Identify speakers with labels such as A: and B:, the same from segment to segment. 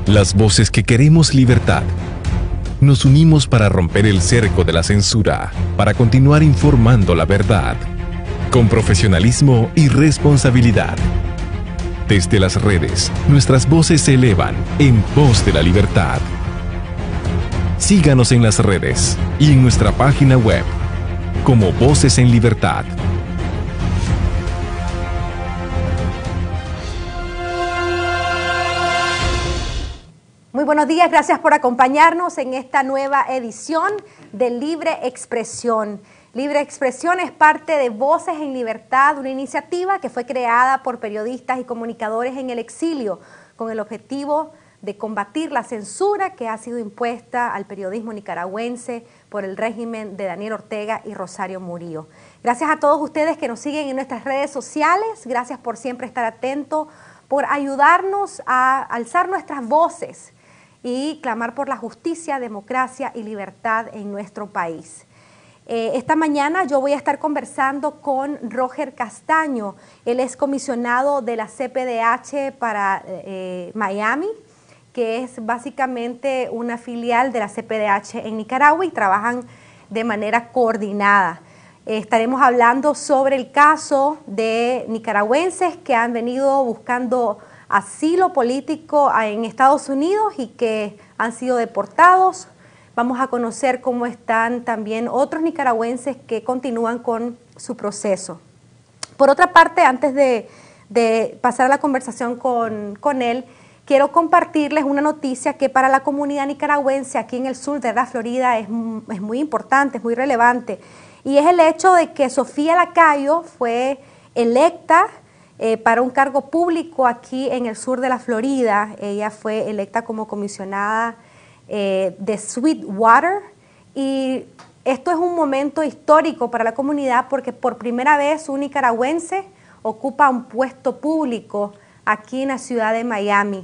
A: Las voces que queremos libertad. Nos unimos para romper el cerco de la censura, para continuar informando la verdad, con profesionalismo y responsabilidad. Desde las redes, nuestras voces se elevan en pos de la libertad. Síganos en las redes y en nuestra página web como Voces en Libertad.
B: Muy buenos días, gracias por acompañarnos en esta nueva edición de Libre Expresión. Libre Expresión es parte de Voces en Libertad, una iniciativa que fue creada por periodistas y comunicadores en el exilio con el objetivo de combatir la censura que ha sido impuesta al periodismo nicaragüense por el régimen de Daniel Ortega y Rosario Murillo. Gracias a todos ustedes que nos siguen en nuestras redes sociales, gracias por siempre estar atentos, por ayudarnos a alzar nuestras voces y clamar por la justicia, democracia y libertad en nuestro país. Esta mañana yo voy a estar conversando con Roger Castaño. Él es comisionado de la CPDH para Miami, que es básicamente una filial de la CPDH en Nicaragua y trabajan de manera coordinada. Estaremos hablando sobre el caso de nicaragüenses que han venido buscando asilo político en Estados Unidos y que han sido deportados. Vamos a conocer cómo están también otros nicaragüenses que continúan con su proceso. Por otra parte, antes de pasar a la conversación con él, quiero compartirles una noticia que para la comunidad nicaragüense aquí en el sur de la Florida es muy importante, es muy relevante. Y es el hecho de que Sofía Lacayo fue electa para un cargo público aquí en el sur de la Florida. Ella fue electa como comisionada de Sweetwater y esto es un momento histórico para la comunidad porque por primera vez un nicaragüense ocupa un puesto público aquí en la ciudad de Miami.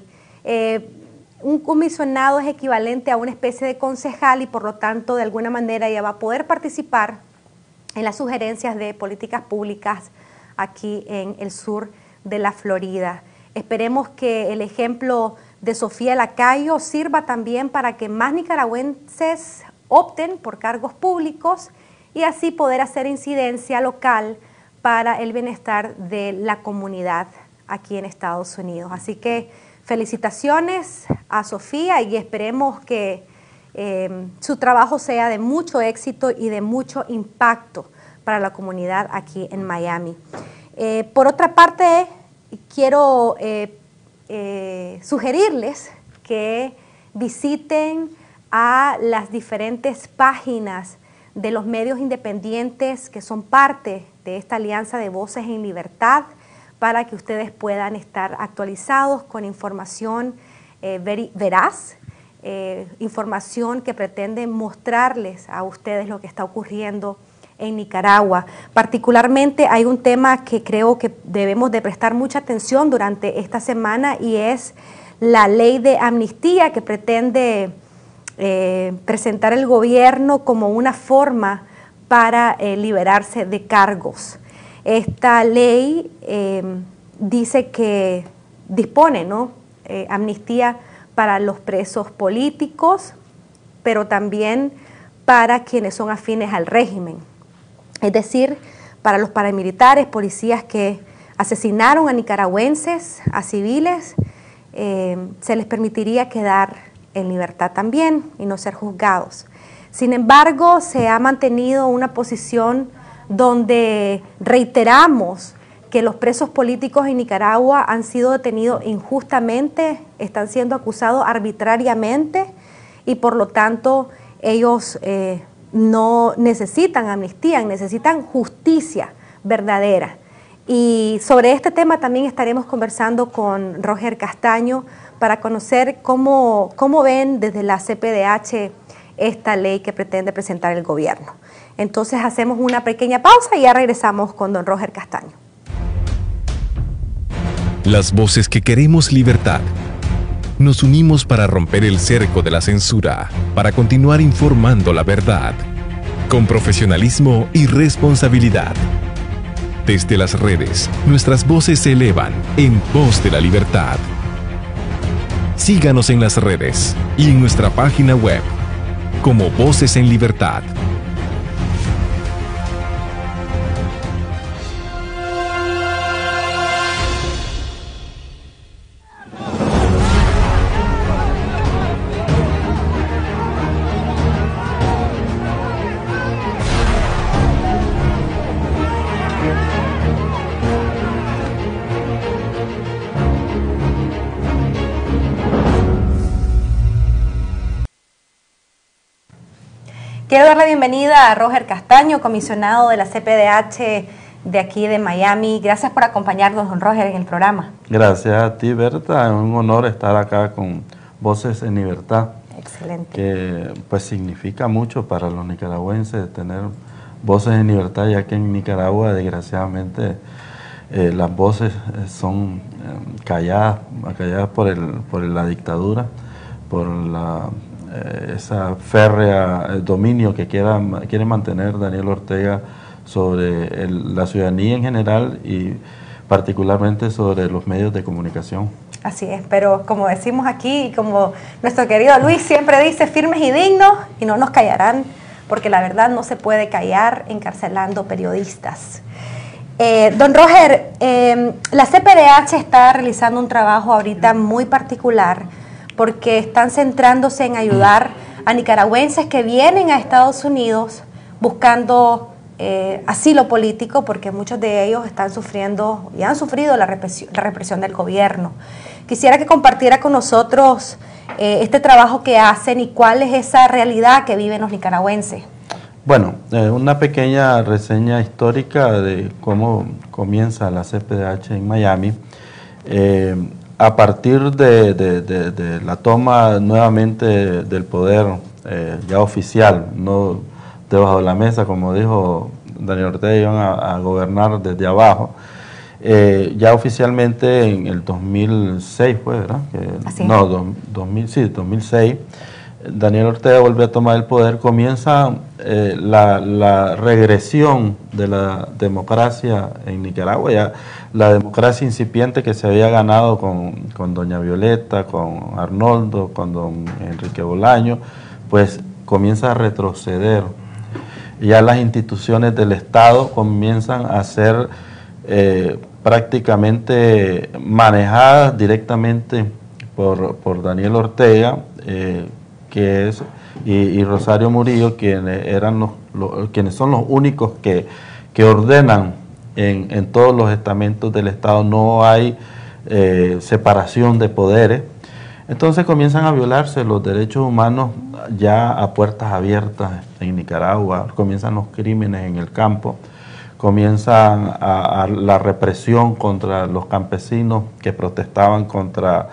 B: Un comisionado es equivalente a una especie de concejal y por lo tanto de alguna manera ella va a poder participar en las sugerencias de políticas públicas aquí en el sur de la Florida. Esperemos que el ejemplo de Sofía Lacayo sirva también para que más nicaragüenses opten por cargos públicos y así poder hacer incidencia local para el bienestar de la comunidad aquí en Estados Unidos. Así que felicitaciones a Sofía y esperemos que su trabajo sea de mucho éxito y de mucho impacto para la comunidad aquí en Miami. Por otra parte, quiero sugerirles que visiten a las diferentes páginas de los medios independientes que son parte de esta alianza de Voces en Libertad para que ustedes puedan estar actualizados con información veraz, información que pretende mostrarles a ustedes lo que está ocurriendo en Nicaragua. Particularmente hay un tema que creo que debemos de prestar mucha atención durante esta semana y es la ley de amnistía que pretende presentar el gobierno como una forma para liberarse de cargos. Esta ley dice que dispone, ¿no? Amnistía para los presos políticos, pero también para quienes son afines al régimen. Es decir, para los paramilitares, policías que asesinaron a nicaragüenses, a civiles, se les permitiría quedar en libertad también y no ser juzgados. Sin embargo, se ha mantenido una posición donde reiteramos que los presos políticos en Nicaragua han sido detenidos injustamente, están siendo acusados arbitrariamente y por lo tanto ellos no necesitan amnistía, necesitan justicia verdadera. Y sobre este tema también estaremos conversando con Roger Castaño para conocer cómo ven desde la CPDH esta ley que pretende presentar el gobierno. Entonces hacemos una pequeña pausa y ya regresamos con don Roger Castaño.
A: Las voces que queremos libertad. Nos unimos para romper el cerco de la censura, para continuar informando la verdad, con profesionalismo y responsabilidad. Desde las redes, nuestras voces se elevan en pos de la libertad. Síganos en las redes y en nuestra página web como Voces en Libertad.
B: Quiero dar la bienvenida a Roger Castaño, comisionado de la CPDH de aquí de Miami. Gracias por acompañarnos, don Roger, en el programa.
C: Gracias a ti, Berta. Es un honor estar acá con Voces en Libertad.
B: Excelente.
C: Que pues significa mucho para los nicaragüenses tener voces en libertad, ya que en Nicaragua, desgraciadamente, las voces son calladas por la dictadura, por esa férrea dominio que quiere mantener Daniel Ortega sobre la ciudadanía en general y particularmente sobre los medios de comunicación.
B: Así es, pero como decimos aquí, y como nuestro querido Luis siempre dice, firmes y dignos, y no nos callarán, porque la verdad no se puede callar encarcelando periodistas. Don Roger, la CPDH está realizando un trabajo ahorita muy particular, porque están centrándose en ayudar a nicaragüenses que vienen a Estados Unidos buscando asilo político, porque muchos de ellos están sufriendo y han sufrido la represión del gobierno. Quisiera que compartiera con nosotros este trabajo que hacen y cuál es esa realidad que viven los nicaragüenses.
C: Bueno, una pequeña reseña histórica de cómo comienza la CPDH en Miami. A partir de la toma nuevamente del poder ya oficial, no debajo de la mesa, como dijo Daniel Ortega, iban a gobernar desde abajo. Ya oficialmente en el 2006 fue, ¿verdad? No, 2006, Daniel Ortega vuelve a tomar el poder, comienza la regresión de la democracia en Nicaragua, ya la democracia incipiente que se había ganado con doña Violeta, con Arnoldo, con don Enrique Bolaño, pues comienza a retroceder. Ya las instituciones del Estado comienzan a ser prácticamente manejadas directamente por Daniel Ortega, y Rosario Murillo, quienes son los únicos que ordenan en todos los estamentos del Estado. No hay separación de poderes. Entonces comienzan a violarse los derechos humanos ya a puertas abiertas en Nicaragua, comienzan los crímenes en el campo, comienzan la represión contra los campesinos que protestaban contra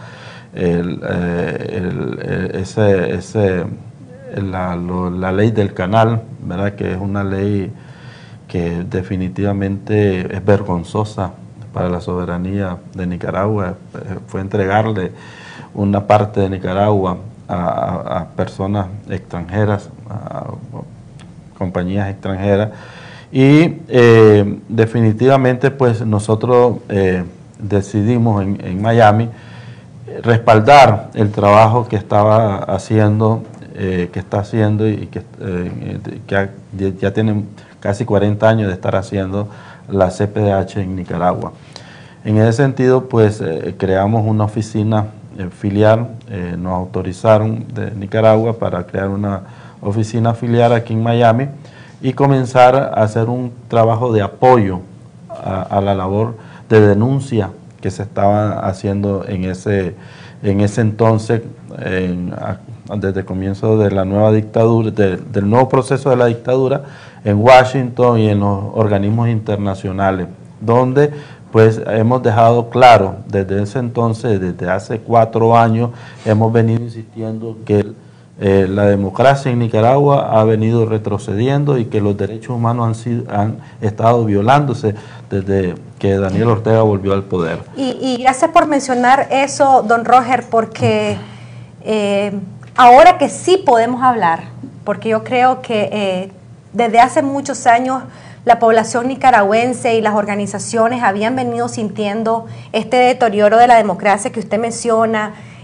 C: la ley del canal, ¿verdad? Que es una ley que definitivamente es vergonzosa para la soberanía de Nicaragua. Fue entregarle una parte de Nicaragua a personas extranjeras, a compañías extranjeras, y definitivamente pues nosotros decidimos en Miami respaldar el trabajo que estaba haciendo, que está haciendo y que ya tienen casi 40 años de estar haciendo la CPDH en Nicaragua. En ese sentido, pues creamos una oficina filial, nos autorizaron de Nicaragua para crear una oficina filial aquí en Miami y comenzar a hacer un trabajo de apoyo a la labor de denuncia que se estaba haciendo en ese entonces, desde el comienzo de la nueva dictadura, del nuevo proceso de la dictadura en Washington y en los organismos internacionales, donde pues hemos dejado claro desde ese entonces, desde hace 4 años, hemos venido insistiendo que la democracia en Nicaragua ha venido retrocediendo y que los derechos humanos han estado violándose desde que Daniel Ortega volvió al poder.
B: Y gracias por mencionar eso, don Roger, porque ahora que sí podemos hablar, porque yo creo que desde hace muchos años la población nicaragüense y las organizaciones habían venido sintiendo este deterioro de la democracia que usted menciona,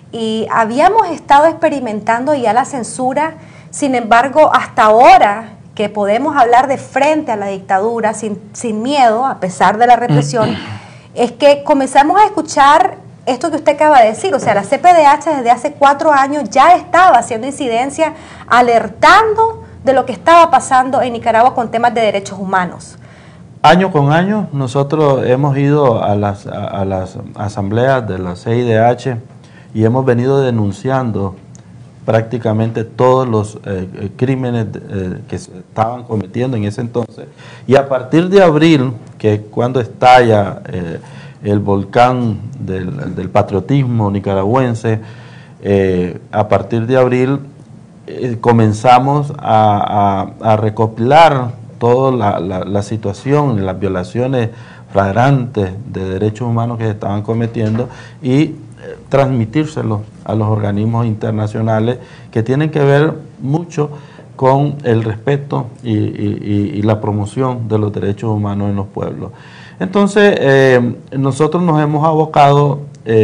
B: y habíamos estado experimentando ya la censura. Sin embargo, hasta ahora que podemos hablar de frente a la dictadura sin miedo, a pesar de la represión, es que comenzamos a escuchar esto que usted acaba de decir. O sea, la CPDH desde hace 4 años ya estaba haciendo incidencia, alertando de lo que estaba pasando en Nicaragua con temas de derechos humanos.
C: Año con año nosotros hemos ido a las asambleas de la CIDH y hemos venido denunciando prácticamente todos los crímenes que se estaban cometiendo en ese entonces. Y a partir de abril, que es cuando estalla el volcán del patriotismo nicaragüense, a partir de abril comenzamos a recopilar toda la situación, las violaciones flagrantes de derechos humanos que se estaban cometiendo y transmitírselo a los organismos internacionales que tienen que ver mucho con el respeto y la promoción de los derechos humanos en los pueblos. Entonces, nosotros nos hemos abocado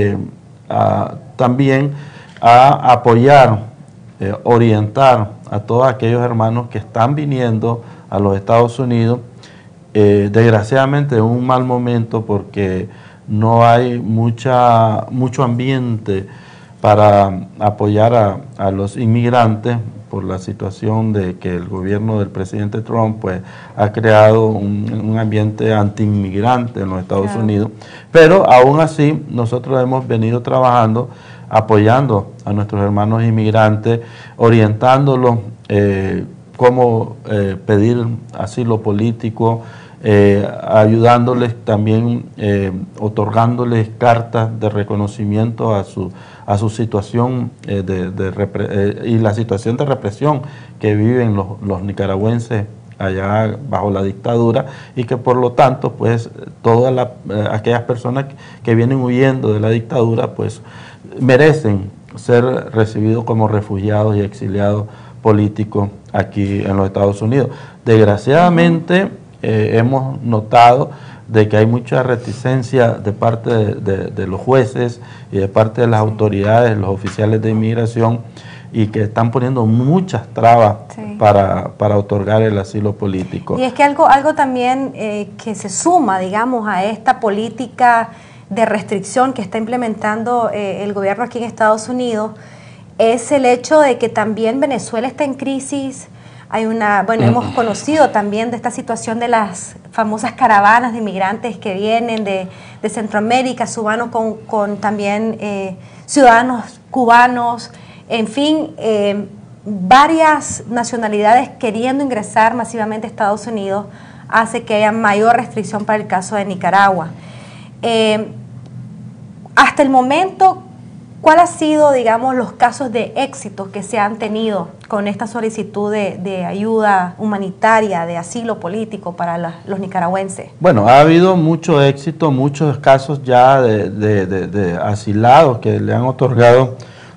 C: también a apoyar, orientar a todos aquellos hermanos que están viniendo a los Estados Unidos, desgraciadamente en un mal momento porque no hay mucho ambiente para apoyar a los inmigrantes por la situación de que el gobierno del presidente Trump pues ha creado un ambiente anti-inmigrante en los Estados Unidos, pero aún así nosotros hemos venido trabajando, apoyando a nuestros hermanos inmigrantes, orientándolos cómo pedir asilo político, ayudándoles también, otorgándoles cartas de reconocimiento a su situación y la situación de represión que viven los nicaragüenses allá bajo la dictadura, y que por lo tanto pues todas aquellas personas que vienen huyendo de la dictadura pues merecen ser recibidos como refugiados y exiliados políticos aquí en los Estados Unidos. Desgraciadamente hemos notado de que hay mucha reticencia de parte de los jueces y de parte de las autoridades, los oficiales de inmigración, y que están poniendo muchas trabas para otorgar el asilo político.
B: Y es que algo también que se suma, digamos, a esta política de restricción que está implementando el gobierno aquí en Estados Unidos, es el hecho de que también Venezuela está en crisis. Hay hemos conocido también de esta situación de las famosas caravanas de inmigrantes que vienen de Centroamérica, cubanos con también ciudadanos cubanos, en fin, varias nacionalidades queriendo ingresar masivamente a Estados Unidos, hace que haya mayor restricción para el caso de Nicaragua. Hasta el momento, ¿cuál ha sido, digamos, los casos de éxito que se han tenido con esta solicitud de ayuda humanitaria, de asilo político para los nicaragüenses? Bueno,
C: ha habido mucho éxito, muchos casos ya de asilados que le han otorgado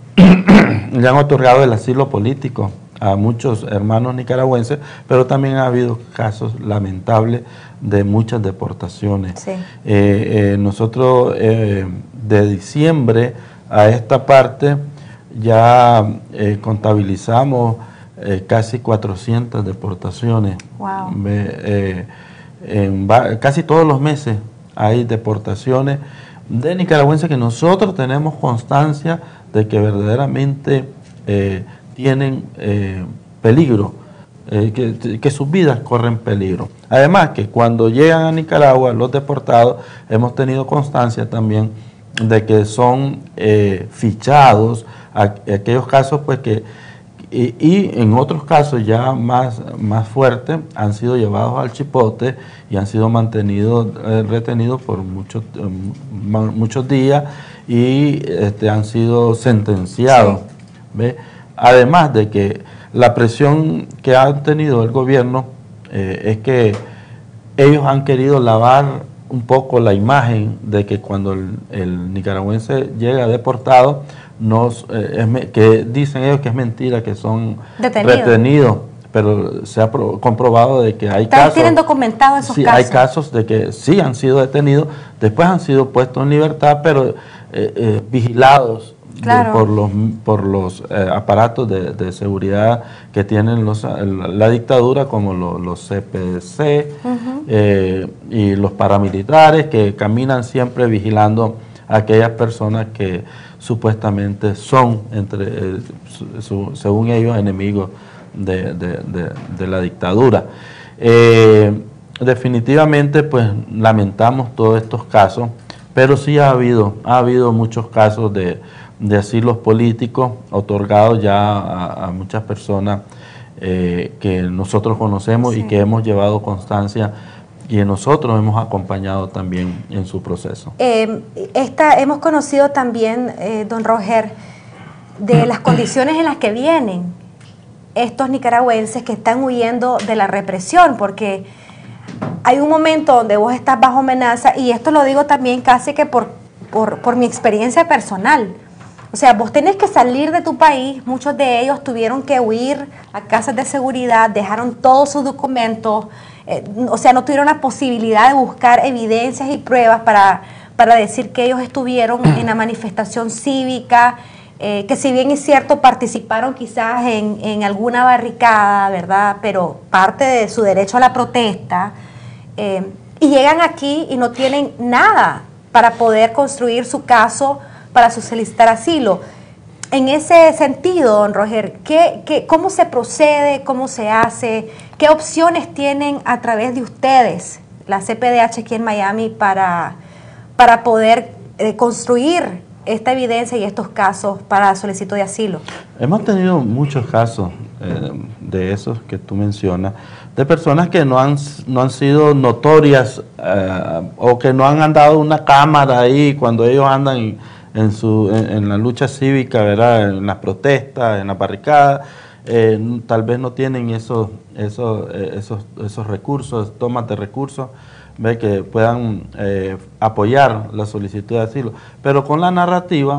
C: el asilo político a muchos hermanos nicaragüenses, pero también ha habido casos lamentables de muchas deportaciones. Sí. Nosotros de diciembre a esta parte ya contabilizamos casi 400 deportaciones. Wow. Casi todos los meses hay deportaciones de nicaragüenses que nosotros tenemos constancia de que verdaderamente tienen peligro, que sus vidas corren peligro. Además que cuando llegan a Nicaragua los deportados, hemos tenido constancia también de que son fichados aquellos casos pues y en otros casos ya más fuertes han sido llevados al chipote y han sido retenidos por muchos días y han sido sentenciados. Sí. ¿Ve? Además de que la presión que ha tenido el gobierno es que ellos han querido lavar un poco la imagen de que cuando el nicaragüense llega deportado, que dicen ellos que es mentira, que son retenidos, pero se ha comprobado de que hay casos. ¿Tienen documentado esos casos? Sí, hay casos de que sí han sido detenidos, después han sido puestos en libertad, pero vigilados
B: Claro.
C: por los aparatos de seguridad que tienen la dictadura, como los CPC y los paramilitares, que caminan siempre vigilando a aquellas personas que supuestamente son, según ellos, enemigos de la dictadura. Definitivamente, pues lamentamos todos estos casos, pero sí ha habido muchos casos de asilos políticos otorgados ya a muchas personas que nosotros conocemos y que hemos llevado constancia y nosotros hemos acompañado también en su proceso.
B: Hemos conocido también, don Roger, de las condiciones en las que vienen estos nicaragüenses que están huyendo de la represión, porque hay un momento donde vos estás bajo amenaza, y esto lo digo también casi que por mi experiencia personal. O sea, vos tenés que salir de tu país, muchos de ellos tuvieron que huir a casas de seguridad, dejaron todos sus documentos, o sea, no tuvieron la posibilidad de buscar evidencias y pruebas para decir que ellos estuvieron en la manifestación cívica, que si bien es cierto participaron quizás en alguna barricada, ¿verdad? Pero parte de su derecho a la protesta, y llegan aquí y no tienen nada para poder construir su caso para solicitar asilo. En ese sentido, don Roger, ¿cómo se procede? ¿Cómo se hace? ¿Qué opciones tienen a través de ustedes, la CPDH aquí en Miami, para poder construir esta evidencia y estos casos para solicitud de asilo?
C: Hemos tenido muchos casos de esos que tú mencionas, de personas que no han sido notorias o que no han andado una cámara ahí cuando ellos andan en la lucha cívica, ¿verdad? En las protestas, en las barricadas. Tal vez no tienen esos recursos, tomas de recursos, ¿ve? Que puedan apoyar la solicitud de asilo. Pero con la narrativa,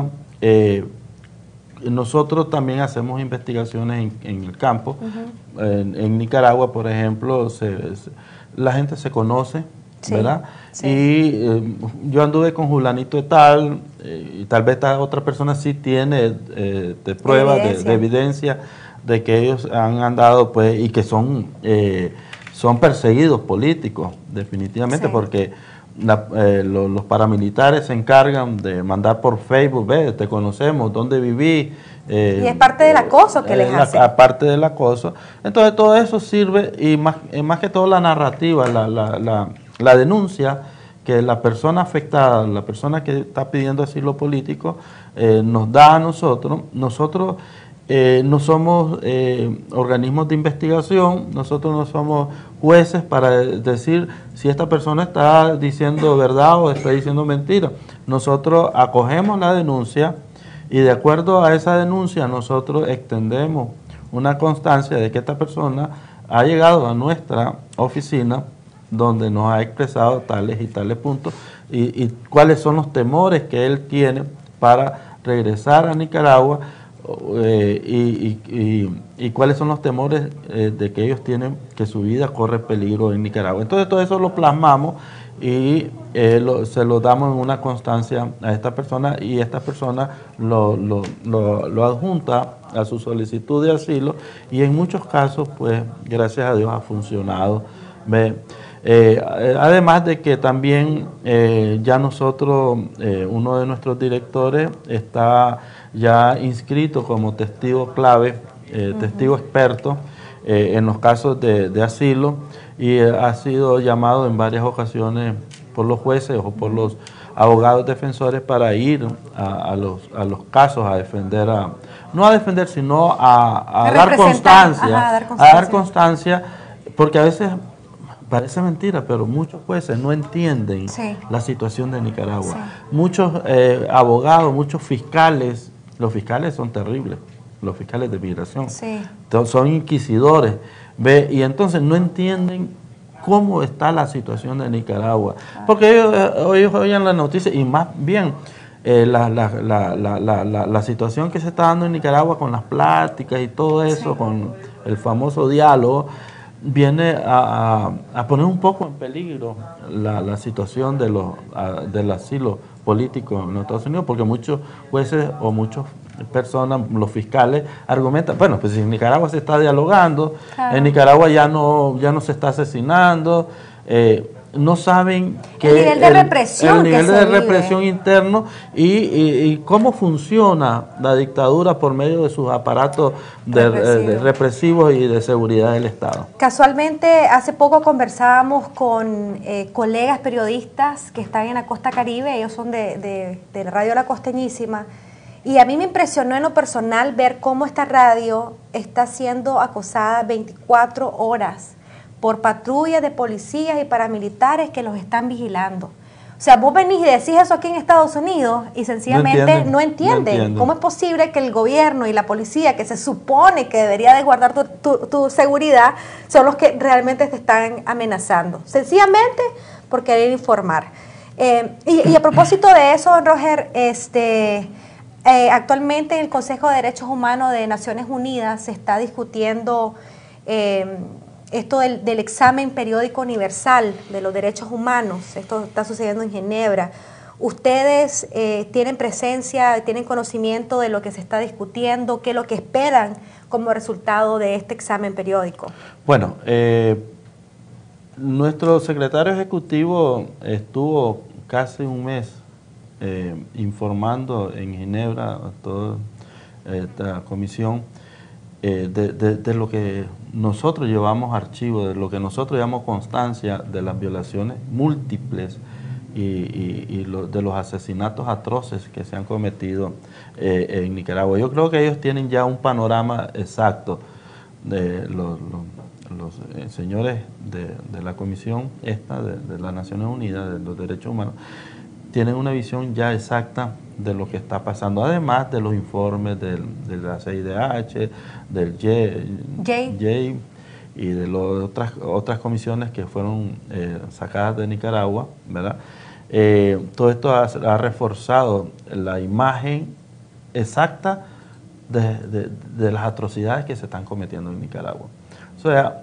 C: nosotros también hacemos investigaciones en el campo. En Nicaragua, por ejemplo, la gente se conoce, ¿verdad? Sí. Y yo anduve con Julanito de tal, y tal vez esta otra persona sí tiene pruebas de evidencia de que ellos han andado, pues, y que son perseguidos políticos, definitivamente, porque los paramilitares se encargan de mandar por Facebook, ve, te conocemos, dónde viví.
B: Y es parte del acoso que les hacen.
C: Aparte del acoso. Entonces todo eso sirve, y más que todo la narrativa, la denuncia que la persona afectada, la persona que está pidiendo asilo político, nos da a nosotros. Nosotros no somos organismos de investigación, nosotros no somos jueces para decir si esta persona está diciendo verdad o está diciendo mentira. Nosotros acogemos la denuncia y de acuerdo a esa denuncia nosotros extendemos una constancia de que esta persona ha llegado a nuestra oficina donde nos ha expresado tales y tales puntos y cuáles son los temores que él tiene para regresar a Nicaragua, y cuáles son los temores de que ellos tienen, que su vida corre peligro en Nicaragua. Entonces todo eso lo plasmamos y se lo damos en una constancia a esta persona, y esta persona lo adjunta a su solicitud de asilo, y en muchos casos, pues gracias a Dios ha funcionado. Además de que también ya nosotros, uno de nuestros directores está ya inscrito como testigo clave, testigo experto en los casos de asilo, y ha sido llamado en varias ocasiones por los jueces o por los abogados defensores para ir a los casos a defender, no a defender, sino a dar constancia, a dar constancia, porque a veces parece mentira, pero muchos jueces no entienden la situación de Nicaragua. Sí. Muchos abogados, muchos fiscales, los fiscales son terribles, los fiscales de migración, son inquisidores, ¿ve? Y entonces no entienden cómo está la situación de Nicaragua, porque ellos oyen las noticias, y más bien la situación que se está dando en Nicaragua con las pláticas y todo eso, con el famoso diálogo, viene a poner un poco en peligro la situación del asilo político en los Estados Unidos, porque muchos jueces o muchas personas, los fiscales, argumentan, bueno, pues en Nicaragua se está dialogando, en Nicaragua ya no se está asesinando, no saben que
B: el nivel de represión,
C: el nivel de represión interno y cómo funciona la dictadura por medio de sus aparatos represivos y de seguridad del Estado.
B: Casualmente, hace poco conversábamos con colegas periodistas que están en la costa caribe, ellos son de Radio La Costeñísima, y a mí me impresionó en lo personal ver cómo esta radio está siendo acosada 24 horas por patrullas de policías y paramilitares que los están vigilando. O sea, vos venís y decís eso aquí en Estados Unidos y sencillamente no entienden. ¿Cómo es posible que el gobierno y la policía, que se supone que debería de guardar tu seguridad, son los que realmente te están amenazando? Sencillamente por querer informar. Y a propósito de eso, don Roger, actualmente en el Consejo de Derechos Humanos de Naciones Unidas se está discutiendo esto del examen periódico universal de los derechos humanos. Esto está sucediendo en Ginebra. ¿Ustedes tienen presencia, tienen conocimiento de lo que se está discutiendo? ¿Qué es lo que esperan como resultado de este examen periódico?
C: Bueno, nuestro secretario ejecutivo estuvo casi un mes informando en Ginebra a toda esta comisión de lo que nosotros llevamos archivo, de lo que nosotros llevamos constancia de las violaciones múltiples y de los asesinatos atroces que se han cometido en Nicaragua. Yo creo que ellos tienen ya un panorama exacto de los señores de la comisión esta de las Naciones Unidas de los Derechos Humanos, tienen una visión ya exacta de lo que está pasando, además de los informes de la CIDH, del JAY y de otras comisiones que fueron sacadas de Nicaragua, ¿verdad? Todo esto ha reforzado la imagen exacta de las atrocidades que se están cometiendo en Nicaragua. O sea,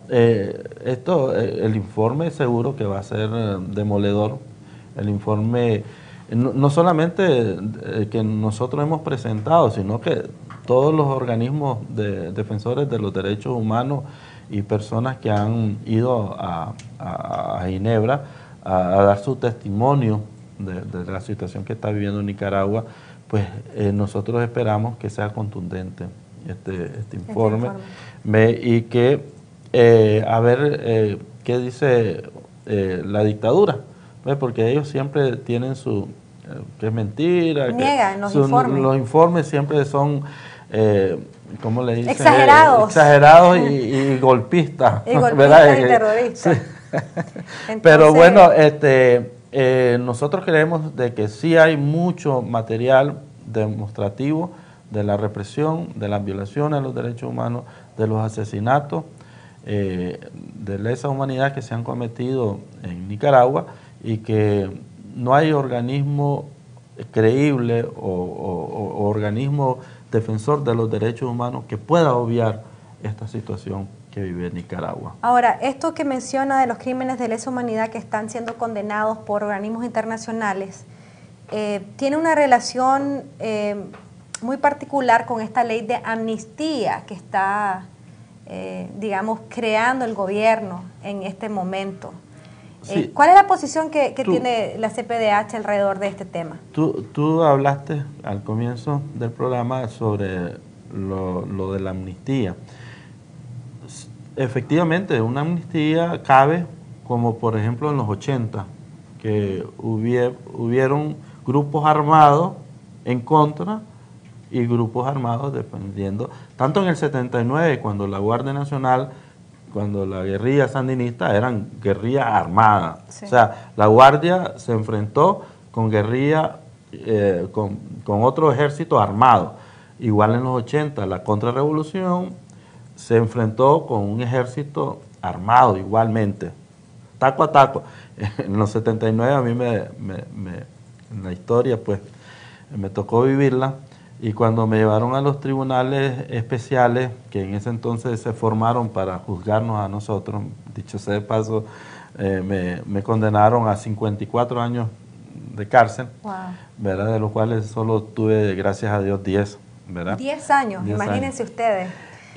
C: el informe seguro que va a ser demoledor. El informe, no solamente que nosotros hemos presentado, sino que todos los organismos defensores de los derechos humanos y personas que han ido a Ginebra a dar su testimonio de la situación que está viviendo Nicaragua, pues nosotros esperamos que sea contundente este informe. Y que a ver qué dice la dictadura. Porque ellos siempre tienen que es mentira.
B: Niegan los informes.
C: Los informes siempre son, ¿cómo le dicen?
B: Exagerados.
C: Exagerados y golpistas.
B: Y golpistas y terroristas.
C: Sí. Entonces, pero bueno, nosotros creemos de que sí hay mucho material demostrativo de la represión, de las violaciones a los derechos humanos, de los asesinatos, de lesa humanidad que se han cometido en Nicaragua, y que no hay organismo creíble o organismo defensor de los derechos humanos que pueda obviar esta situación que vive Nicaragua.
B: Ahora, esto que menciona de los crímenes de lesa humanidad que están siendo condenados por organismos internacionales, tiene una relación muy particular con esta ley de amnistía que está, digamos, creando el gobierno en este momento. Sí. ¿Cuál es la posición que tiene la CPDH alrededor de este tema?
C: Tú hablaste al comienzo del programa sobre lo de la amnistía. Efectivamente, una amnistía cabe como por ejemplo en los 80, que hubieron grupos armados en contra y grupos armados defendiendo, tanto en el 79 cuando la Guardia Nacional, cuando la guerrilla sandinista eran guerrilla armada. Sí. O sea, la Guardia se enfrentó con guerrilla, con otro ejército armado. Igual en los 80, la contrarrevolución se enfrentó con un ejército armado igualmente, taco a taco. En los 79 a mí en la historia pues me tocó vivirla. Y cuando me llevaron a los tribunales especiales, que en ese entonces se formaron para juzgarnos a nosotros, dicho sea de paso, me condenaron a 54 años de cárcel,
B: Wow.
C: ¿verdad? De los cuales solo tuve, gracias a Dios, 10, ¿verdad?
B: 10 años,
C: 10
B: imagínense
C: años.
B: ustedes.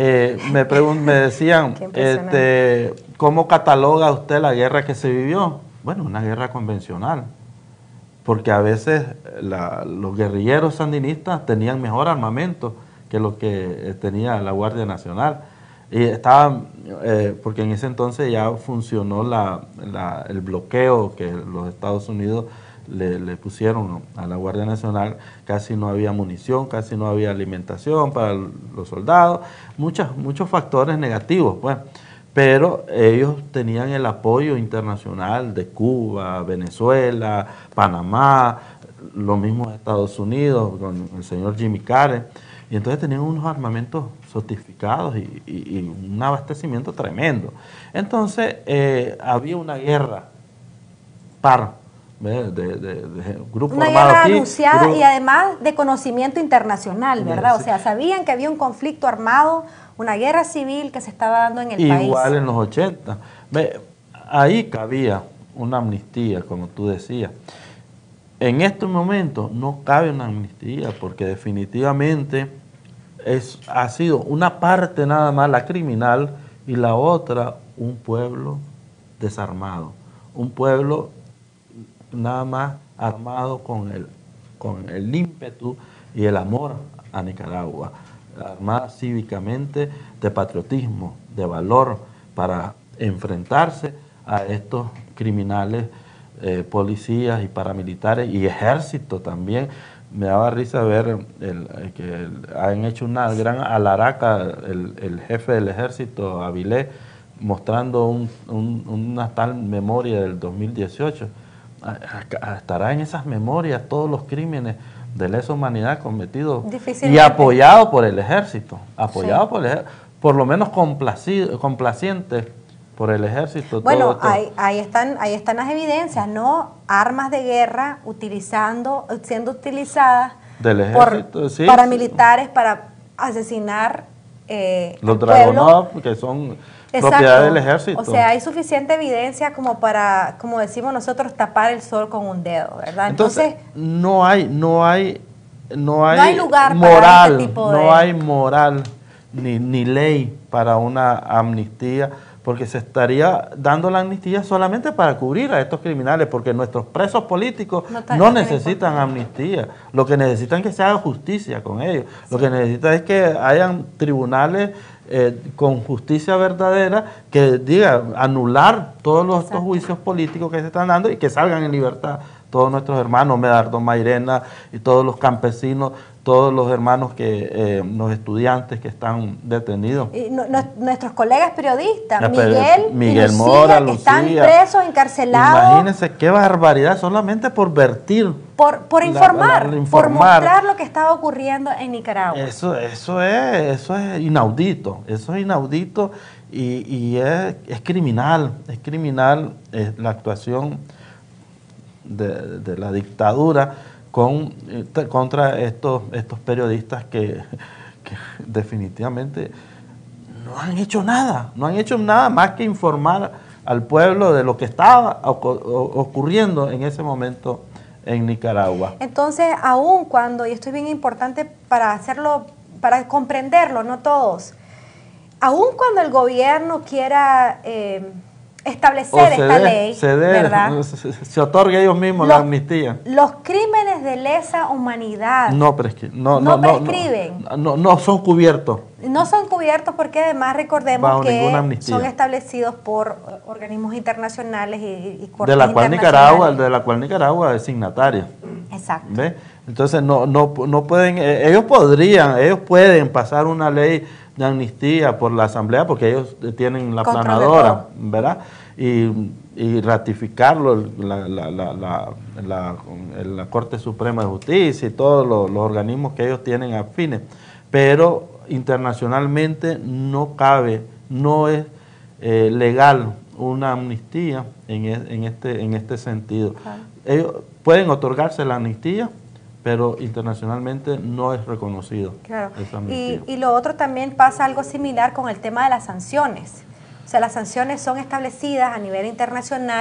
C: Me decían,
B: Qué impresionante.
C: ¿cómo cataloga usted la guerra que se vivió? Bueno, una guerra convencional, porque a veces los guerrilleros sandinistas tenían mejor armamento que lo que tenía la Guardia Nacional. Y estaban, porque en ese entonces ya funcionó el bloqueo que los Estados Unidos le pusieron a la Guardia Nacional. Casi no había munición, casi no había alimentación para los soldados, muchos factores negativos, pues. Pero ellos tenían el apoyo internacional de Cuba, Venezuela, Panamá, lo mismo Estados Unidos, con el señor Jimmy Carter. Y entonces tenían unos armamentos sofisticados y un abastecimiento tremendo. Entonces había una guerra par de grupos
B: una
C: armados
B: guerra
C: aquí,
B: anunciada y además de conocimiento internacional, ¿verdad?
C: Sí.
B: O sea, sabían que había un conflicto armado, una guerra civil que se estaba dando en el país.
C: Igual en los 80. Ahí cabía una amnistía, como tú decías. En estos momentos no cabe una amnistía porque definitivamente ha sido una parte nada más la criminal y la otra un pueblo desarmado, un pueblo nada más armado con el ímpetu y el amor a Nicaragua, armada cívicamente de patriotismo, de valor para enfrentarse a estos criminales, policías y paramilitares y ejército también. Me daba risa ver que han hecho una gran alaraca el jefe del ejército, Avilés, mostrando una tal memoria del 2018. Estará en esas memorias todos los crímenes de lesa humanidad cometidos y apoyado por el ejército, por lo menos complaciente por el ejército.
B: Bueno, ahí están las evidencias, ¿no? Armas de guerra siendo utilizadas
C: del ejército,
B: por
C: sí,
B: paramilitares para asesinar
C: los Dragunov, que son propiedad del ejército.
B: O sea, hay suficiente evidencia como para, como decimos nosotros, tapar el sol con un dedo, ¿verdad?
C: Entonces no hay
B: lugar
C: moral,
B: para este tipo
C: no hay moral ni ley para una amnistía, porque se estaría dando la amnistía solamente para cubrir a estos criminales, porque nuestros presos políticos no necesitan amnistía. Lo que necesitan es que se haga justicia con ellos. Sí. Lo que necesitan es que hayan tribunales con justicia verdadera que diga anular todos estos juicios políticos que se están dando y que salgan en libertad todos nuestros hermanos, Medardo Mairena y todos los campesinos, todos los hermanos los estudiantes que están detenidos. Y
B: nuestros colegas periodistas,
C: Miguel Mora,
B: Lucía, están presos, encarcelados.
C: Imagínense qué barbaridad, solamente por vertir.
B: Por informar, por mostrar lo que estaba ocurriendo en Nicaragua.
C: Eso es inaudito, y es criminal la actuación de la dictadura contra estos periodistas que definitivamente no han hecho nada más que informar al pueblo de lo que estaba ocurriendo en ese momento en Nicaragua.
B: Entonces, aún cuando, y esto es bien importante para comprenderlo, no todos, aún cuando el gobierno quiera establecer esta ley, ¿verdad?
C: Se otorga ellos mismos la amnistía.
B: Los crímenes de lesa humanidad
C: no son cubiertos.
B: No son cubiertos porque además recordemos que son establecidos por organismos internacionales y cortes
C: de la cual Nicaragua es signataria.
B: Exacto.
C: ¿Ve? Entonces no pueden, ellos pueden pasar una ley de amnistía por la Asamblea porque ellos tienen la planadora, ¿verdad? Y ratificarlo la Corte Suprema de Justicia y todos los organismos que ellos tienen afines, pero internacionalmente no cabe, no es legal una amnistía en este sentido. Claro. Ellos pueden otorgarse la amnistía, pero internacionalmente no es reconocido.
B: Claro. Y lo otro también pasa algo similar con el tema de las sanciones. O sea, las sanciones son establecidas a nivel internacional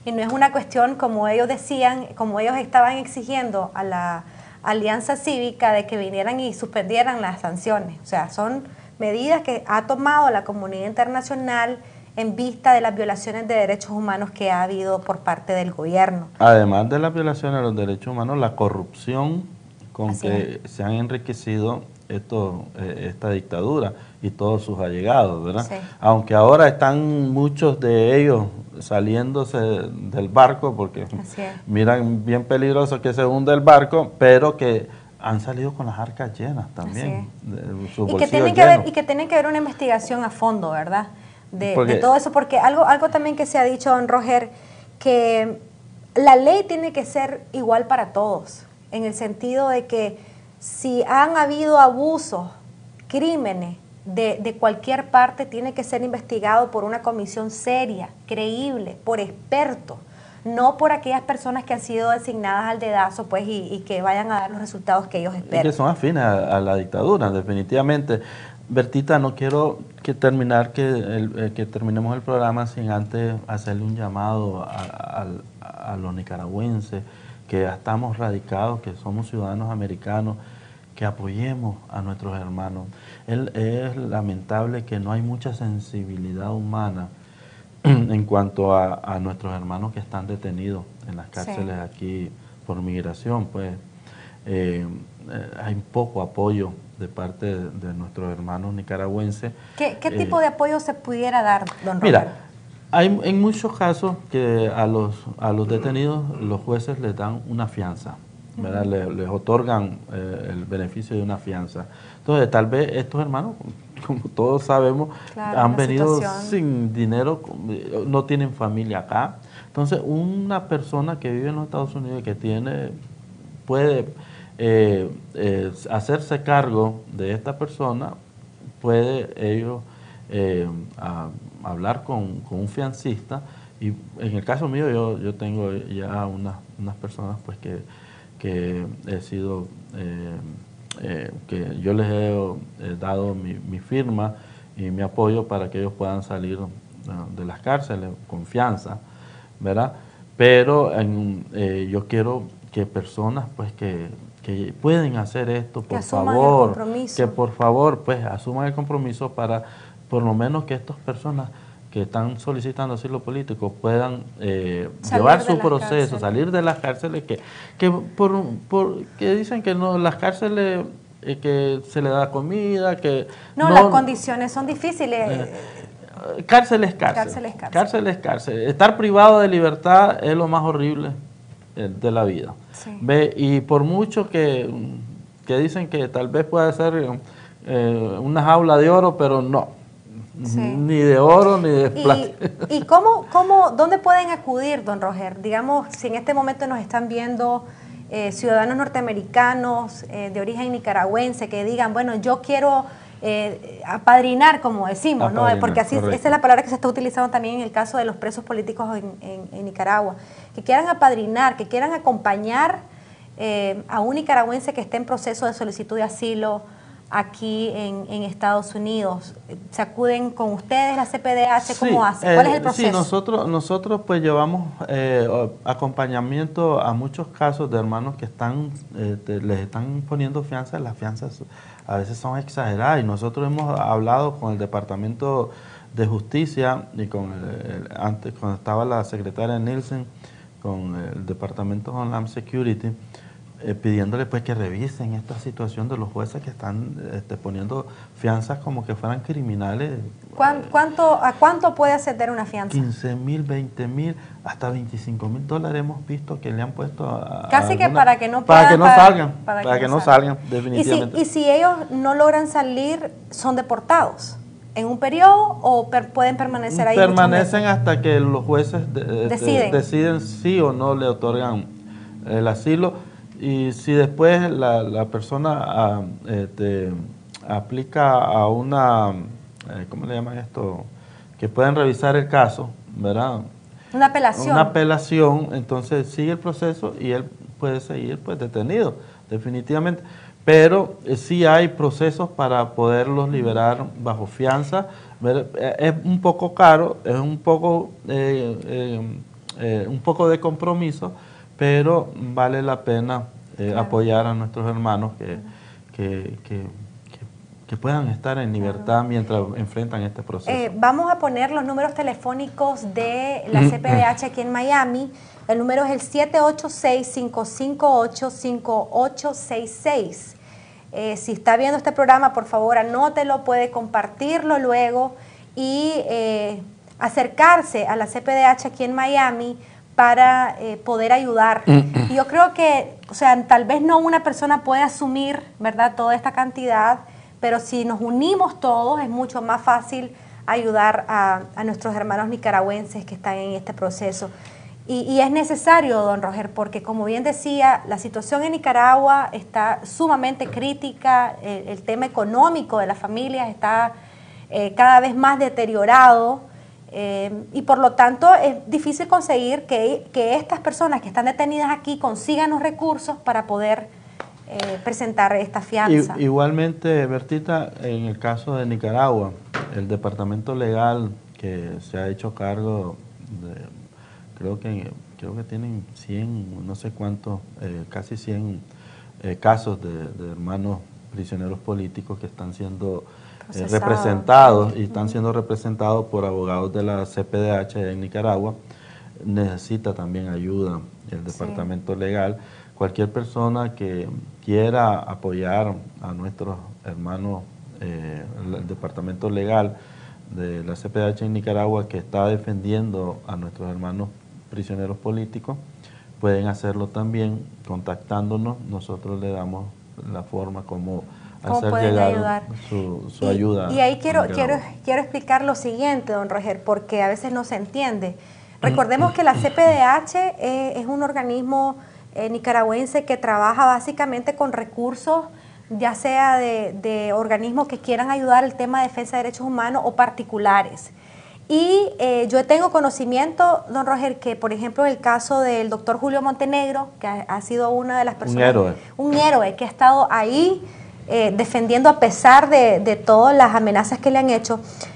B: y no es una cuestión como ellos decían, como ellos estaban exigiendo a la Alianza Cívica de que vinieran y suspendieran las sanciones. O sea, son medidas que ha tomado la comunidad internacional en vista de las violaciones de derechos humanos que ha habido por parte del gobierno.
C: Además de las violaciones de los derechos humanos, la corrupción con
B: Así
C: que se han enriquecido esta dictadura y todos sus allegados, ¿verdad?
B: Sí.
C: Aunque ahora están muchos de ellos saliéndose del barco porque miran bien peligroso que se hunde el barco, pero que han salido con las arcas llenas también, sus
B: y que tienen que haber una investigación a fondo, ¿verdad? De todo eso, porque algo también que se ha dicho, don Roger, que la ley tiene que ser igual para todos, en el sentido de que si han habido abusos, crímenes de cualquier parte, tiene que ser investigado por una comisión seria, creíble, por expertos, no por aquellas personas que han sido designadas al dedazo, pues, y que vayan a dar los resultados que ellos esperan.
C: Y que son afines a la dictadura, definitivamente. Bertita, no quiero que terminemos el programa sin antes hacerle un llamado a los nicaragüenses que ya estamos radicados, que somos ciudadanos americanos, que apoyemos a nuestros hermanos. Es lamentable que no hay mucha sensibilidad humana en cuanto a nuestros hermanos que están detenidos en las cárceles aquí por migración. Pues hay poco apoyo de parte de nuestros hermanos nicaragüenses.
B: ¿Qué tipo de apoyo se pudiera dar, don Roger?
C: Mira, hay en muchos casos que a los detenidos los jueces les dan una fianza, ¿verdad? Les otorgan el beneficio de una fianza. Entonces, tal vez estos hermanos, como todos sabemos, han venido sin dinero, no tienen familia acá. Entonces, una persona que vive en los Estados Unidos y que puede hacerse cargo de esta persona, puede ellos hablar con un fiancista. Y en el caso mío yo tengo ya unas personas pues que he sido que yo les he dado mi firma y mi apoyo para que ellos puedan salir de las cárceles, confianza, ¿verdad? Pero yo quiero que personas pues que pueden hacer esto, por favor, que por favor pues asuman el compromiso para por lo menos que estas personas que están solicitando asilo político puedan llevar su proceso, salir de las cárceles, que dicen que no, las cárceles que se le da comida, que
B: no, las condiciones son difíciles.
C: Cárcel es cárcel. Cárcel es cárcel. Estar privado de libertad es lo más horrible de la vida. Sí. ¿Ve? Y por mucho que dicen que tal vez pueda ser una jaula de oro, pero no. Sí. Ni de oro ni de plata.
B: ¿Y dónde pueden acudir, don Roger? Digamos, si en este momento nos están viendo ciudadanos norteamericanos de origen nicaragüense que digan, bueno, yo quiero apadrinar, como decimos, ¿no? Porque así esa es la palabra que se está utilizando también en el caso de los presos políticos en Nicaragua, que quieran apadrinar, que quieran acompañar a un nicaragüense que esté en proceso de solicitud de asilo aquí en Estados Unidos. ¿Se acuden con ustedes, la CPDH? ¿Cómo hacen? ¿Cuál es el proceso?
C: Sí, nosotros pues llevamos acompañamiento a muchos casos de hermanos que les están poniendo fianzas. Las fianzas a veces son exageradas y nosotros hemos hablado con el Departamento de Justicia y antes cuando estaba la secretaria Nielsen, con el Departamento de Homeland Security, pidiéndole pues que revisen esta situación de los jueces que están poniendo fianzas como que fueran criminales.
B: ¿A cuánto puede ascender una fianza?
C: 15,000, 20,000, hasta $25,000 hemos visto que le han puesto
B: casi que para que no
C: salgan, definitivamente.
B: ¿Y si ellos no logran salir, son deportados en un periodo o pueden permanecer ahí?
C: Permanecen hasta que los jueces deciden sí o no le otorgan el asilo. Y si después la persona aplica a una, ¿cómo le llaman esto? Que pueden revisar el caso, ¿verdad?
B: Una apelación.
C: Una apelación, entonces sigue el proceso y él puede seguir pues detenido, definitivamente. Pero sí hay procesos para poderlos liberar bajo fianza. Es un poco caro, es un poco un poco de compromiso, pero vale la pena apoyar a nuestros hermanos que puedan estar en libertad mientras enfrentan este proceso.
B: Vamos a poner los números telefónicos de la CPDH aquí en Miami. El número es el 786-558-5866. Si está viendo este programa, por favor, anótelo, puede compartirlo luego y acercarse a la CPDH aquí en Miami para poder ayudar. Y yo creo que, o sea, tal vez no una persona puede asumir, ¿verdad?, toda esta cantidad, pero si nos unimos todos es mucho más fácil ayudar a nuestros hermanos nicaragüenses que están en este proceso. Y es necesario, don Roger, porque como bien decía, la situación en Nicaragua está sumamente crítica, el tema económico de las familias está cada vez más deteriorado, y por lo tanto es difícil conseguir que estas personas que están detenidas aquí consigan los recursos para poder presentar esta fianza.
C: Igualmente, Bertita, en el caso de Nicaragua, el departamento legal que se ha hecho cargo de, creo que tienen 100, no sé cuántos, casi 100 casos de hermanos prisioneros políticos que están siendo representados y están siendo representados por abogados de la CPDH en Nicaragua. Necesita también ayuda el departamento legal. Cualquier persona que quiera apoyar a nuestros hermanos, el departamento legal de la CPDH en Nicaragua que está defendiendo a nuestros hermanos prisioneros políticos, pueden hacerlo también contactándonos. Nosotros le damos la forma como hacer llegar su ayuda.
B: Y ahí quiero explicar lo siguiente, don Roger, porque a veces no se entiende. Recordemos que la CPDH es un organismo nicaragüense que trabaja básicamente con recursos, ya sea de organismos que quieran ayudar el tema de defensa de derechos humanos o particulares. Y yo tengo conocimiento, don Roger, que por ejemplo el caso del doctor Julio Montenegro, que ha sido una de las personas, un héroe que ha estado ahí defendiendo a pesar de todas las amenazas que le han hecho.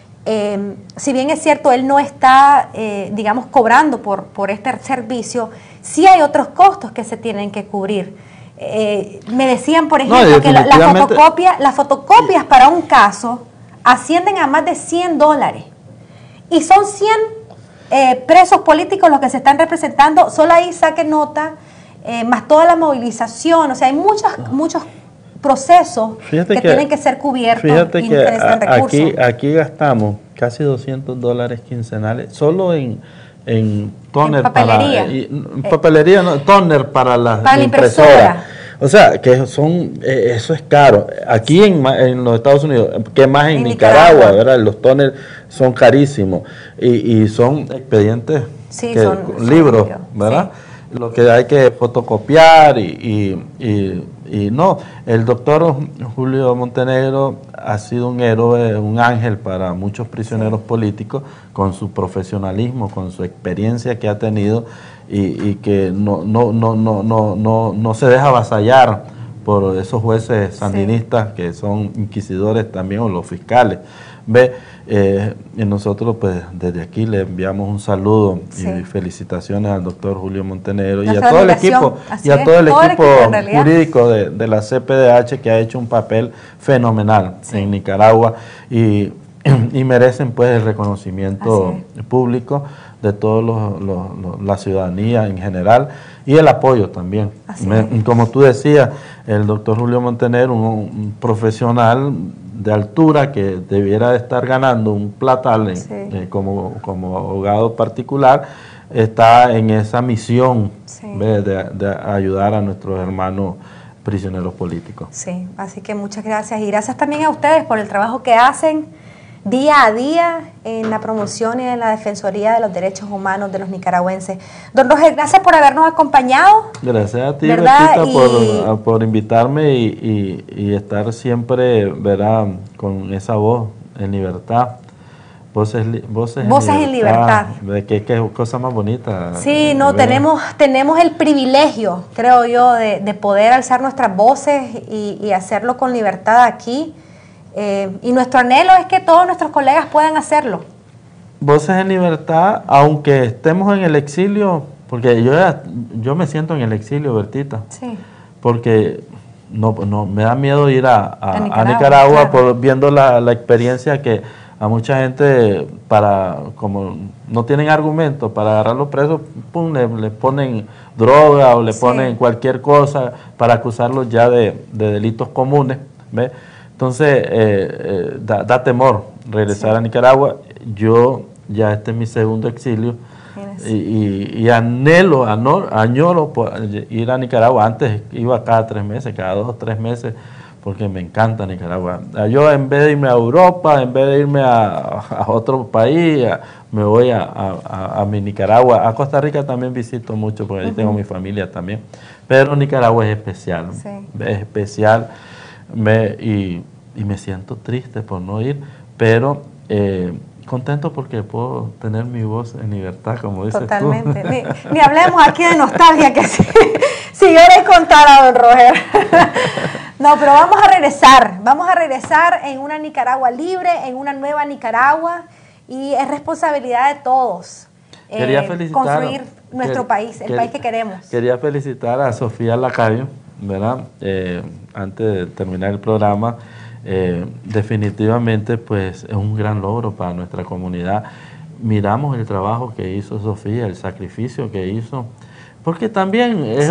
B: Si bien es cierto, él no está, digamos, cobrando por este servicio, sí hay otros costos que se tienen que cubrir. Me decían, por ejemplo, que las fotocopias para un caso ascienden a más de $100. Y son 100 presos políticos los que se están representando, solo ahí saquen nota, más toda la movilización, o sea, hay muchos procesos que tienen que ser cubiertos.
C: Fíjate que aquí gastamos casi $200 quincenales, solo en toner, papelería, no, toner para la impresora. O sea, que eso es caro. Aquí en los Estados Unidos, que más en Nicaragua, ¿verdad? Los toners son carísimos y son expedientes, son libros, ¿verdad? Sí. Lo que hay que fotocopiar y no. El doctor Julio Montenegro ha sido un héroe, un ángel para muchos prisioneros políticos, con su profesionalismo, con su experiencia que ha tenido y que no se deja avasallar por esos jueces sandinistas que son inquisidores también, o los fiscales. Y nosotros pues desde aquí le enviamos un saludo y felicitaciones al doctor Julio Montenegro y a todo el equipo jurídico de la CPDH, que ha hecho un papel fenomenal en Nicaragua y merecen pues el reconocimiento público de toda la ciudadanía en general y el apoyo también. Como tú decías, el doctor Julio Montenegro, un profesional de altura que debiera estar ganando un platal como abogado particular, está en esa misión de ayudar a nuestros hermanos prisioneros políticos.
B: Sí, así que muchas gracias y gracias también a ustedes por el trabajo que hacen día a día en la promoción y en la defensoría de los derechos humanos de los nicaragüenses. Don Roger, gracias por habernos acompañado.
C: Gracias a ti, Bertita, por invitarme y estar siempre, ¿verdad?, con esa voz en libertad. Voces en libertad. ¿Qué cosa más bonita? Sí,
B: no, tenemos el privilegio, creo yo, de poder alzar nuestras voces y hacerlo con libertad aquí. Y nuestro anhelo es que todos nuestros colegas puedan hacerlo.
C: Voces en Libertad, aunque estemos en el exilio, porque yo me siento en el exilio, Bertita,
B: Sí.
C: porque no me da miedo ir a
B: claro.
C: Nicaragua viendo la experiencia que a mucha gente, como no tienen argumentos para agarrar los presos, pum, le ponen droga o le
B: Sí.
C: ponen cualquier cosa para acusarlos ya de delitos comunes, ¿ves? Entonces, da temor regresar
B: Sí.
C: a Nicaragua. Yo ya este es mi segundo exilio y añoro por ir a Nicaragua. Antes iba cada 3 meses, cada 2 o 3 meses, porque me encanta Nicaragua. Yo, en vez de irme a Europa, en vez de irme a otro país, me voy a mi Nicaragua. A Costa Rica también visito mucho, porque ahí tengo mi familia también. Pero Nicaragua es especial,
B: Sí.
C: es especial. Y me siento triste por no ir, pero contento porque puedo tener mi voz en libertad, como dices
B: Totalmente.
C: tú.
B: Ni hablemos aquí de nostalgia, que si yo les contara, don Roger. No, pero vamos a regresar en una Nicaragua libre, en una nueva Nicaragua, y es responsabilidad de todos construir nuestro país, el país que queremos.
C: Quería felicitar a Sofía Lacayo, ¿verdad? Antes de terminar el programa, definitivamente pues es un gran logro para nuestra comunidad. Miramos el trabajo que hizo Sofía, el sacrificio que hizo, porque también es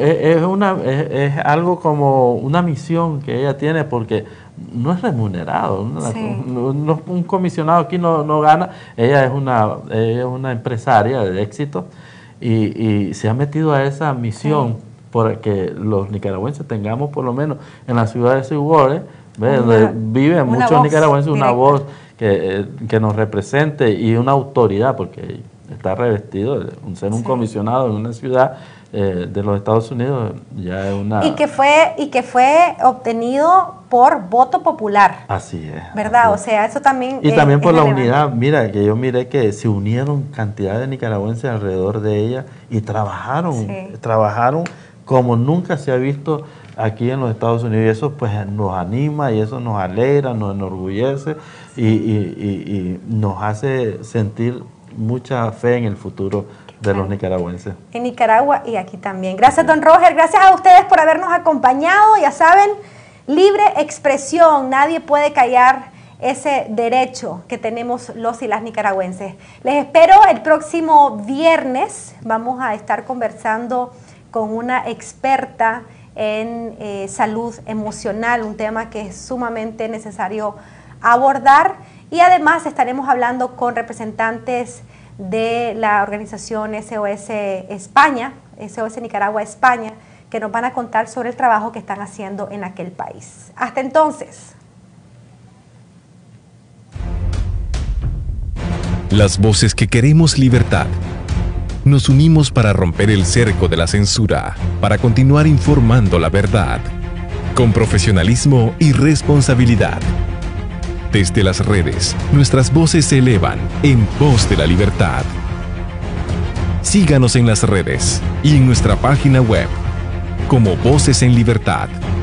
C: algo como una misión que ella tiene, porque no es remunerado. Un comisionado aquí no gana. Ella es una empresaria de éxito y se ha metido a esa misión para que los nicaragüenses tengamos, por lo menos en la ciudad de Sihuore, donde viven muchos nicaragüenses, una voz que nos represente y una autoridad, porque está revestido de ser un comisionado en una ciudad de los Estados Unidos. Ya es una...
B: Y que fue obtenido por voto popular.
C: Así es.
B: ¿Verdad?
C: Así es.
B: O sea, eso también
C: y también por la
B: relevante.
C: unidad. Mira, que yo miré que se unieron cantidad de nicaragüenses alrededor de ella y trabajaron como nunca se ha visto aquí en los Estados Unidos, y eso pues nos anima y eso nos alegra, nos enorgullece y nos hace sentir mucha fe en el futuro de los nicaragüenses.
B: En Nicaragua y aquí también. Gracias, don Roger. Gracias a ustedes por habernos acompañado. Ya saben, libre expresión. Nadie puede callar ese derecho que tenemos los y las nicaragüenses. Les espero el próximo viernes. Vamos a estar conversando con una experta en salud emocional, un tema que es sumamente necesario abordar, y además estaremos hablando con representantes de la organización SOS España, SOS Nicaragua España, que nos van a contar sobre el trabajo que están haciendo en aquel país. Hasta entonces.
A: Las voces que queremos libertad. Nos unimos para romper el cerco de la censura, para continuar informando la verdad, con profesionalismo y responsabilidad. Desde las redes, nuestras voces se elevan en pos de la libertad. Síganos en las redes y en nuestra página web como Voces en Libertad.